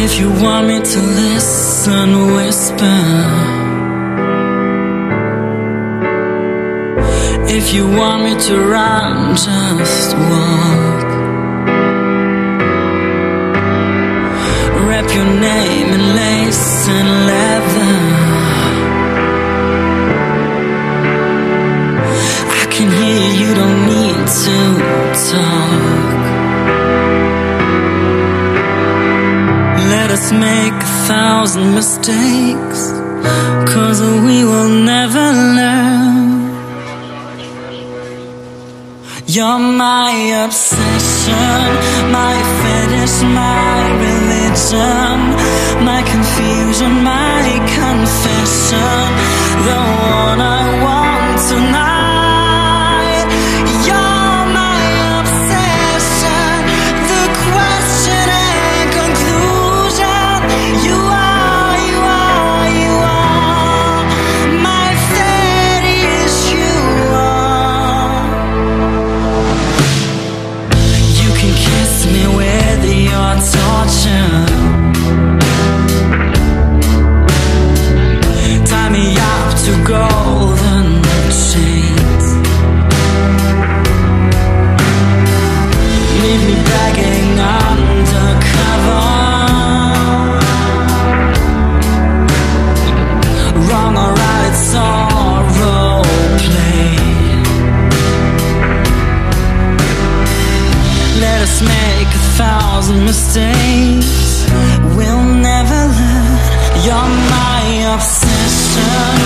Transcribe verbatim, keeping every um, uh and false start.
If you want me to listen, whisper. If you want me to run, just walk. Wrap your name in lace and leather. I can hear you, don't need to talk. Let us make a thousand mistakes, 'cause we will never learn. You're my obsession, my fetish, my religion, my confusion, my confession, the one I want tonight. You're my obsession, the question and conclusion. You are, you are, you are my fetish, you are. You can kiss me with your torture, tie me up to golden chains, leave me begging undercover. Wrong or right, it's all role play. Let us make a thousand mistakes, we'll never learn. You're my obsession,